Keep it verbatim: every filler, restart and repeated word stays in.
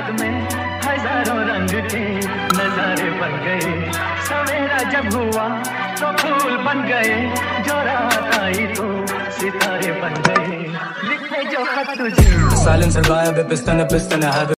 रात में हजारों रंग के नजारे बन गए। सवेरा जब हुआ तो फूल बन गए, जो रात आई तो सितारे बन गए। लिखे जो खत तुझे साइलेंसर गायब है, पिस्टन है पिस्टन है।